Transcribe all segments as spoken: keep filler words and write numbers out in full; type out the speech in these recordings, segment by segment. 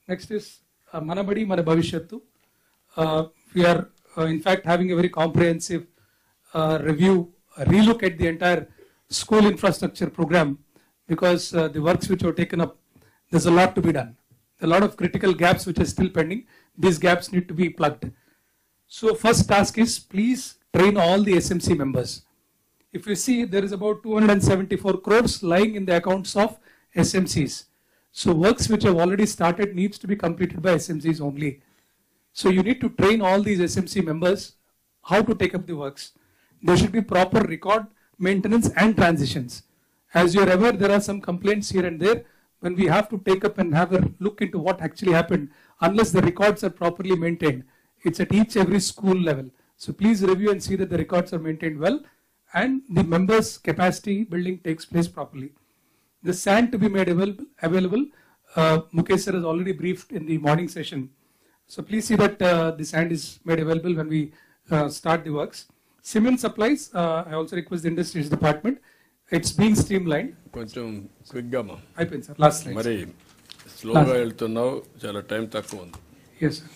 Next is uh, Manabadi Mana Bhavishyattu. Uh, we are uh, in fact having a very comprehensive uh, review, a relook at the entire school infrastructure program, because uh, the works which were taken up, there's a lot to be done. A lot of critical gaps which are still pending. These gaps need to be plugged. So first task is please train all the S M C members. If you see, there is about two hundred seventy-four crores lying in the accounts of S M Cs. So works which have already started needs to be completed by S M Cs only. So you need to train all these S M C members how to take up the works. There should be proper record, maintenance and transitions. As you are aware, there are some complaints here and there. When we have to take up and have a look into what actually happened, unless the records are properly maintained, it's at each every school level. So please review and see that the records are maintained well and the members' capacity building takes place properly. The sand to be made available, available uh, Mukesh sir has already briefed in the morning session. So please see that uh, the sand is made available when we uh, start the works. Cement supplies, uh, I also request the industries department. It's being streamlined. కొంచెం క్విక్గా మా అయిపోయింది sir last slide మరి స్లోగా వెళ్తున్నావు చాలా time తక్కువ ఉంది yes sir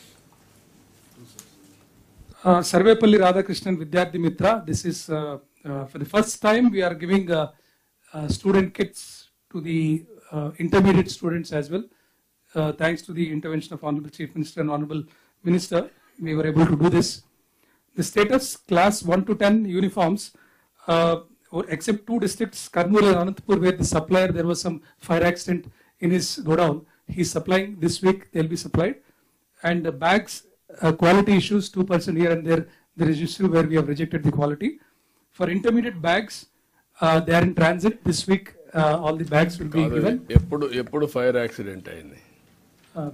uh, Sarvepalli Radhakrishnan Vidyarthi Mitra, this is uh, uh, for the first time we are giving uh, uh, student kits to the uh, intermediate students as well. Uh, thanks to the intervention of Honorable Chief Minister and Honorable Minister, we were able to do this. The status class one to ten uniforms, uh, except two districts, Karnool and Anantapur, where the supplier, there was some fire accident in his godown. He's supplying this week, they'll be supplied. And the bags, uh, quality issues, two percent here and there, there is issue where we have rejected the quality. For intermediate bags, uh, they are in transit. This week, uh, all the bags will be given. ఎప్పుడు ఎప్పుడు fire accident అయింది Uh,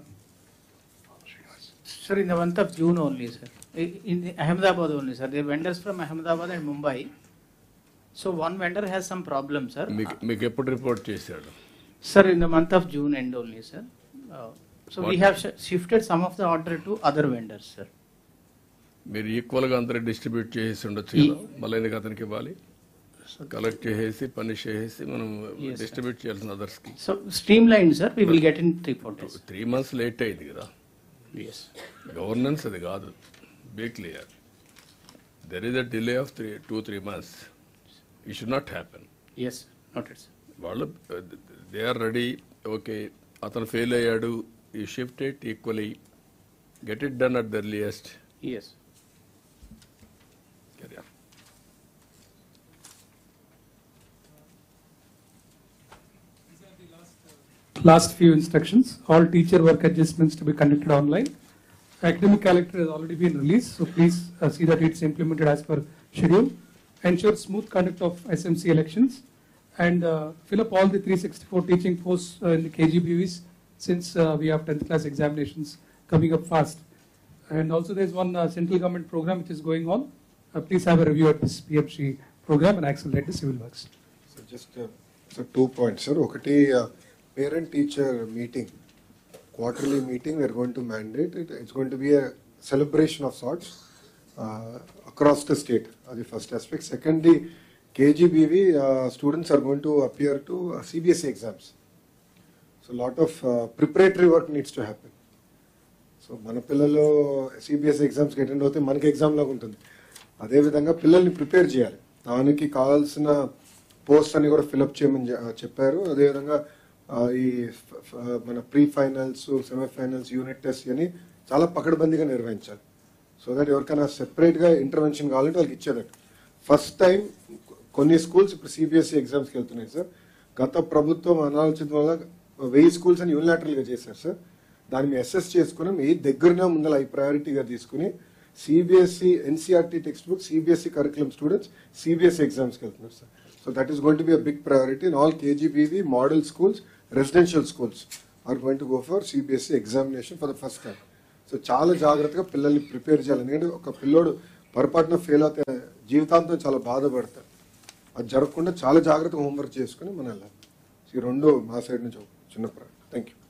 Sir, in the month of June only, sir. In Ahmedabad only, sir. There are vendors from Ahmedabad and Mumbai. So one vendor has some problem, sir. మీకు మీకు ఎప్పుడు report చేశాడు Sir, in the month of June end only, sir. Uh, so What? we have sh shifted some of the order to other vendors, sir. మీరు ఈక్వల్గా అందరూ distribute చేసి ఉండొచ్చు ఈ- కదా మళ్ళీ ఎందుకు అతనికి ఇవ్వాలి కలెక్ట్ చేసేసి పని చేసేసి మనం Yes, sir. డిస్ట్రిబ్యూట్ చేయాల్సిన అదర్స్కి So streamlined, sir. We will get in three four days. Three months late అయింది కదా Yes. గవర్నెన్స్ అది కాదు be clear there is a delay of three two three months ఈ should not happen Yes, noted, sir. వాళ్ళు they are ready okay అతను fail అయ్యాడు ఈ shift it equally get it done at the earliest Yes. Last few instructions, all teacher work adjustments to be conducted online. Academic calendar has already been released, so please uh, see that it's implemented as per schedule. Ensure smooth conduct of S M C elections and uh, fill up all the three sixty-four teaching posts uh, in the K G B Vs since uh, we have tenth class examinations coming up fast. And also there's one uh, central government program which is going on. Uh, please have a review at this P M C program and accelerate the civil works. So just uh, so two points, sir. Okati uh, parent-teacher meeting, quarterly meeting. We are going to mandate it. It's going to be a celebration of sorts uh, across the state. That's the first aspect. Secondly, K G B V uh, students are going to appear to uh, C B S E exams. So a lot of uh, preparatory work needs to happen. So మన పిల్లలు CBSE ఎగ్జామ్స్కి attend అవుతే మనకి exam లాగా ఉంటుంది. అదేవిధంగా పిల్లల్ని prepare చేయాలి, దానికి కావాల్సిన పోస్ట్ అన్ని కూడా ఫిలప్ చేయమని చెప్పారు. అదేవిధంగా ఈ మన pre finals, semifinals, unit test అని చాలా పకడ్బందీగా నిర్వహించాలి. సో దట్ ఎవరికైనా సెపరేట్గా ఇంటర్వెన్షన్ కావాలంటే వాళ్ళకి ఇచ్చేదట్టు. ఫస్ట్ టైం కొన్ని స్కూల్స్ ఇప్పుడు సిబిఎస్ఈ ఎగ్జామ్స్కి వెళ్తున్నాయి సార్. గత ప్రభుత్వం అనాలోచన వల్ల వెయ్యి స్కూల్స్ అని యూనిలాటరల్గా చేశారు సార్. దాన్ని అసెస్ చేసుకుని మీ దగ్గరనే ముందర ఈ ప్రయారిటీగా తీసుకుని CBSE NCERT text book, CBSE curriculum students CBSE ఎగ్జామ్స్కి వెళ్తున్నారు sir. So that is going to be a big priority in all KGBV model schools, residential schools are going to go for CBSE examination for the first time. So చాలా జాగ్రత్తగా పిల్లల్ని prepare చేయాలి. ఎందుకంటే ఒక పిల్లోడు పొరపాటున ఫెయిల్ అవుతే జీవితాంతం చాలా బాధపడతారు. అది జరగకుండా చాలా జాగ్రత్తగా హోంవర్క్ చేసుకుని మనం వెళ్ళాలి. ఈ రెండు మా సైడ్ నుంచి చిన్న ప్రయారిటీ. Thank you.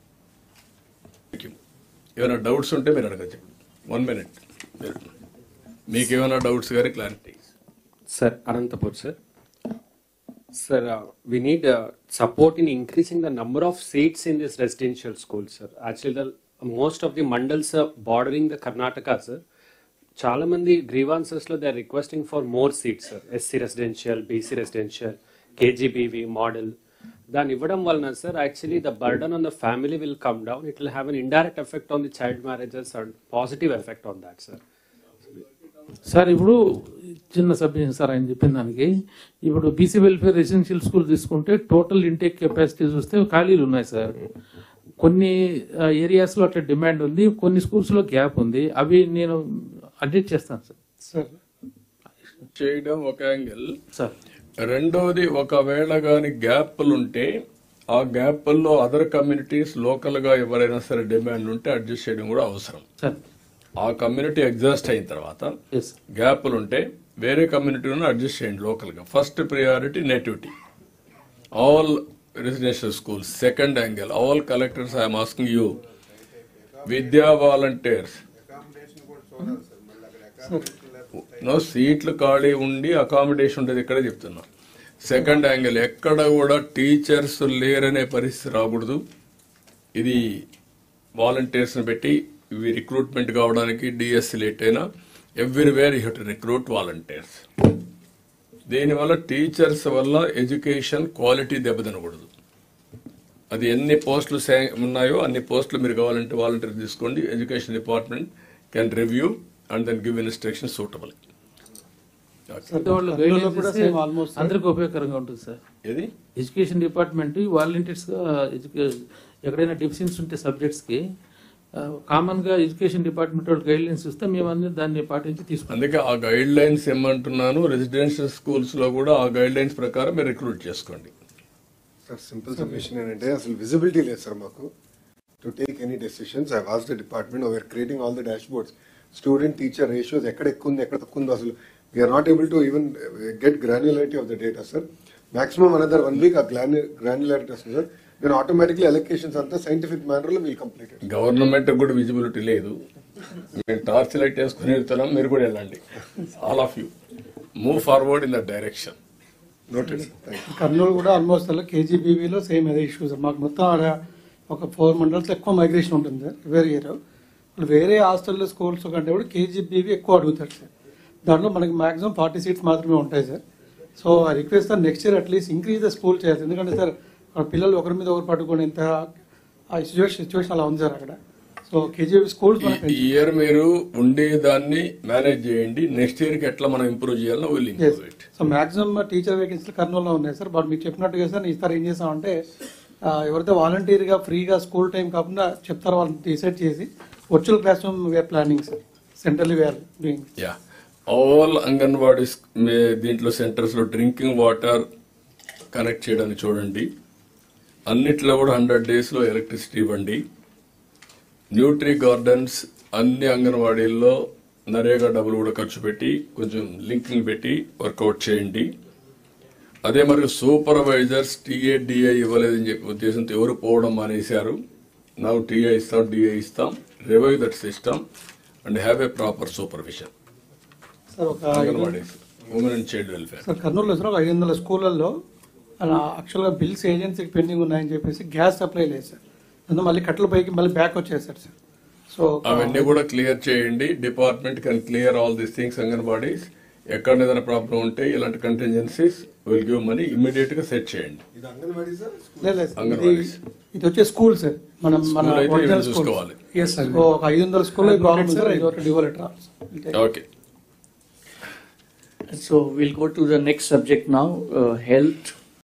ఏమైనా డౌట్స్ ఉంటే మీరు అడగచ్చు. One minute. మీకు ఏమైనా డౌట్స్ గారి clarity. Sir Anantapur sir. Sir we need uh, support in increasing the number of seats in this residential school, sir. Actually, the most of the mandals bordering the Karnataka sir, చాలా మంది grievances లో they are requesting for more seats sir, SC residential, BC residential, KGBV model. దాన్ని ఇవ్వడం వలన sir actually the burden on the family will come down, it will have an indirect effect on the child marriages and positive effect on that sir. Sir ఇప్పుడు చిన్న subject sir ఆయన చెప్పిన దానికి, ఇప్పుడు BC welfare residential school తీసుకుంటే total intake capacity చూస్తే ఖాళీలు ఉన్నాయి సార్. కొన్ని ఏరియాస్ లో అట్లా డిమాండ్ ఉంది, కొన్ని స్కూల్స్ లో గ్యాప్ ఉంది. అవి నేను అడ్జస్ట్ చేస్తాను సార్. సార్ చేయడం ఒక యాంగిల్ సార్ రెండోది, ఒకవేళ గాని గ్యాప్లుంటే ఆ గ్యాప్ల్లో అదర్ కమ్యూనిటీస్ లోకల్ గా ఎవరైనా సరే డిమాండ్ ఉంటే అడ్జస్ట్ చేయడం కూడా అవసరం. సార్ ఆ కమ్యూనిటీ ఎగ్జాస్ట్ అయిన తర్వాత ఎస్ గ్యాప్లుంటే వేరే కమ్యూనిటీలను అడ్జస్ట్ చేయండి లోకల్ గా. First priority nativity, all residential schools. Second angle, all collectors I'm asking you, Vidya volunteers no సీట్లు ఖాళీ ఉండి అకామిడేషన్ ఉండేది ఇక్కడే చెప్తున్నా. సెకండ్ యాంగిల్, ఎక్కడ కూడా టీచర్స్ లేరనే పరిస్థితి రాకూడదు. ఇది వాలంటీర్స్ ని పెట్టి ఇవి రిక్రూట్మెంట్ కావడానికి డిఎస్సి లేట్ అయినా everywhere you have to recruit volunteers. దీనివల్ల టీచర్స్ వల్ల ఎడ్యుకేషన్ క్వాలిటీ దెబ్బతినకూడదు. అది ఎన్ని పోస్టులు ఉన్నాయో అన్ని పోస్టులు మీరు కావాలంటే వాలంటీర్ తీసుకోండి. Education department can review and then give instruction suitable. అందరికి ఉపయోగకరంగా ఉంటుంది సార్. ఇది ఎడ్యుకేషన్ డిపార్ట్మెంట్ వాలంటీర్స్ గా ఎక్కడైనా డిఫిషియన్స్ ఉంటే సబ్జెక్ట్స్ కి కామన్ గా ఎడ్యుకేషన్ డిపార్ట్మెంట్ గైడ్ లైన్స్ ఇస్తే మేము అన్ని దాన్ని పాటించి తీసుకుంటాం. అందుకే ఆ గైడ్ లైన్స్ ఏమంటున్నాను, రెసిడెన్షియల్ స్కూల్స్ లో కూడా ఆ గైడ్ లైన్స్ ప్రకారం మీరు రిక్రూట్ చేసుకోండి. సార్ సింపుల్ సబ్మిషన్ ఏంటంటే అసలు విజిబిలిటీ లేదు సార్ మాకు to take any decisions. I was the department, we're creating all the dashboards, student teacher ratios ఎక్కడ ఎక్కువ ఉంది ఎక్కడ తక్కువ ఉందో అసలు we're not able to even get granularity of the data sir. Maximum another one week ఆ granularity వస్తుంది sir. నేను ఆటోమేటిక్లీ ఎలక్కేషన్స్ అంతా సైంటిఫిక్ మేనర్ లో వీల్ కంప్లీట్. గవర్నమెంట్ కూడా విజిబిలిటీ లేదు, మేము టార్చ్ లైట్ వేసుకుని వెళ్తున్నాం, మీరు కూడా వెళ్ళండి. All of you move forward in that direction. Noted. Kurnool కూడా ఆల్మోస్ట్ అలా కేజీబీవీలో సేమ్ అదే ఇష్యూ సార్. మాకు మొత్తం ఆడ ఒక ఫోర్ మండల్స్ ఎక్కువ మైగ్రేషన్ ఉంటుంది సార్ వేరే ఇయర్. వేరే హాస్టల్లో స్కూల్స్ కంటే కూడా కేజీబీవీ ఎక్కువ అడుగుతారు సార్. దాంట్లో మనకి మాక్సిమం ఫార్టీ సీట్స్ మాత్రమే ఉంటాయి sir. So I request sir next year at least increase the school చేయాలి. ఎందుకంటే సార్ పిల్లలు ఒకరి మీద ఒకరు పట్టుకొని ఎంత ఆ సిచ్యువేషన్ సిచ్యువేషన్ అలా ఉంది సార్ అక్కడ. సో కేజీబీ స్కూల్స్ ఈ ఇయర్ మీరు ఉండేదాన్ని మేనేజ్ చేయండి, నెక్స్ట్ ఇయర్ కి ఎట్లా మనం ఇంప్రూవ్ చేయాలో will improve it. So maximum teacher వేకెన్సీలు కర్నూలులో ఉన్నాయి సార్. బట్ మీకు చెప్పినట్టుగా సార్ ఈసారి ఏం చేసామంటే ఎవరైతే వాలంటీర్గా ఫ్రీగా స్కూల్ టైం కాకుండా చెప్తారో వాళ్ళని డిసైడ్ చేసి virtual class room we're planning sir centrally we're doing. Yeah all anganwadis దీంట్లో సెంటర్స్ లో డ్రింకింగ్ వాటర్ కనెక్ట్ చేయడానికి చూడండి. అన్నిట్లో కూడా హండ్రెడ్ డేస్ లో ఎలక్ట్రిసిటీ ఇవ్వండి. న్యూట్రీ గార్డెన్స్ అన్ని అంగన్వాడీల్లో నరేగా డబ్బులు కూడా ఖర్చు పెట్టి కొంచెం లింకింగ్ పెట్టి వర్కౌట్ చేయండి. అదే మరి సూపర్వైజర్స్ టీఏ డిఐ ఇవ్వలేదని చెప్పి ఉద్దేశంతో ఎవరు పోవడం మానేశారు. నౌ టీఏ ఇస్తాం, డిఐ ఇస్తాం. Revive that system and have a proper supervision. Sir ఒక anganwadis, women and child welfare. Sir కర్నూలులో సార్ ఒక ఐదు వందల స్కూళ్ళల్లో యాక్చువల్గా బిల్స్ ఏజెన్సీకి పెండింగ్ ఉన్నాయని చెప్పేసి గ్యాస్ సప్లై లేదు సార్. అందులో మళ్ళీ కట్టల పైకి మళ్ళీ బ్యాక్ వచ్చేసారు సార్. సో అవన్నీ కూడా క్లియర్ చేయండి. Department can clear all these things. Anganwadis ఎక్కడ ఏదైనా ప్రాబ్లం ఉంటే ఇలాంటి contingencies will give money immediate గా సెట్ చేయండి. అంగన్వాడీస్ ఇది వచ్చే స్కూల్ సార్. మనం మన School అయితే ఒరిజినల్ ఇవి స్కూల్ చూసుకోవాలి. ఒక ఐదు వందల స్కూల్లో ప్రాబ్లం సార్. ఇది ఒక డివోలెట్ okay. So we'll go to the next subject now, uh, health